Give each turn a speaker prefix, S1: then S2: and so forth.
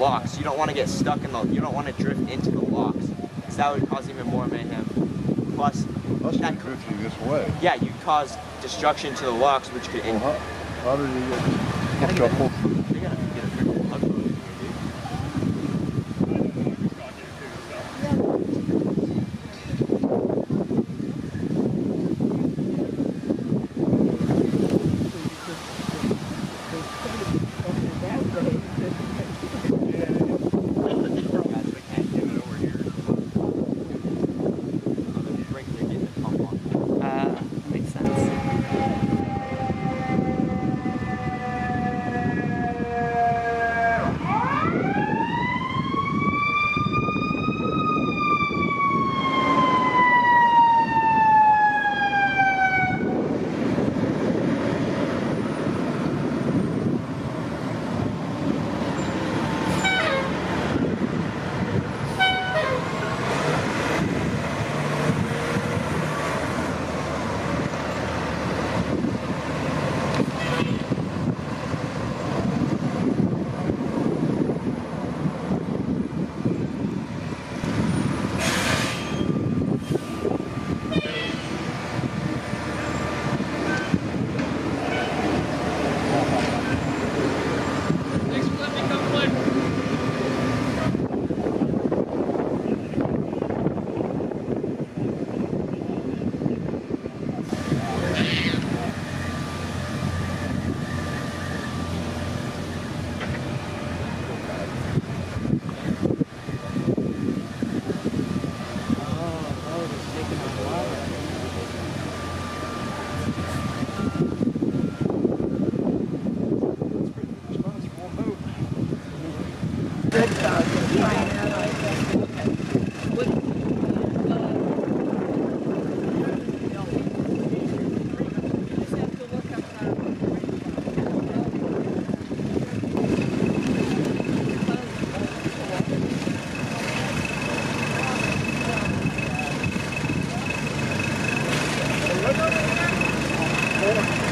S1: locks. You don't want to get stuck in the, you don't want to drift into the locks, because that would cause even more mayhem. Plus
S2: that drifting this way.
S1: Yeah, you cause destruction to the locks, which could end.
S2: How did you get shuffled?
S1: They gotta get a freaking tugboat in here, dude.
S2: Forward.